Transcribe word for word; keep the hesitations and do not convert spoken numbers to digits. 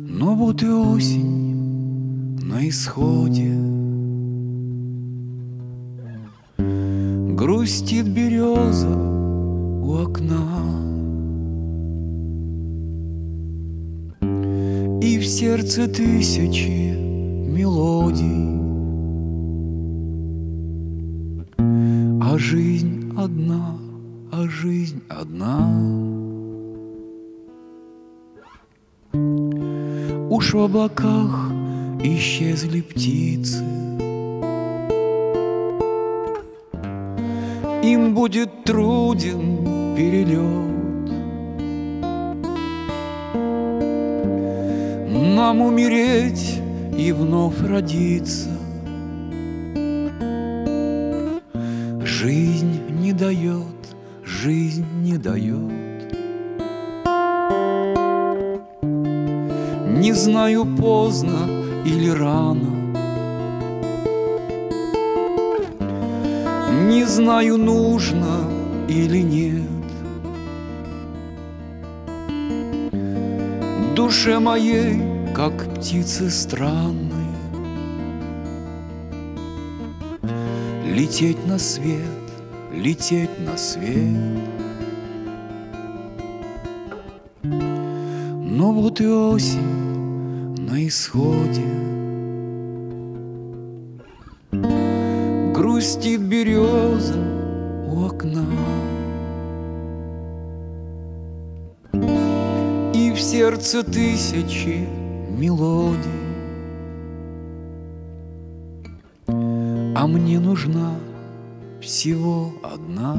Но вот и осень на исходе, грустит береза у окна, и в сердце тысячи мелодий, а жизнь одна, а жизнь одна. Уж в облаках исчезли птицы, им будет труден перелет. Нам умереть и вновь родиться жизнь не дает, жизнь не дает. Не знаю, поздно или рано, не знаю, нужно или нет. Душе моей, как птицы странной, лететь на свет, лететь на свет. Но вот и осень на исходе, грустит береза у окна, и в сердце тысячи мелодий, а мне нужна всего одна.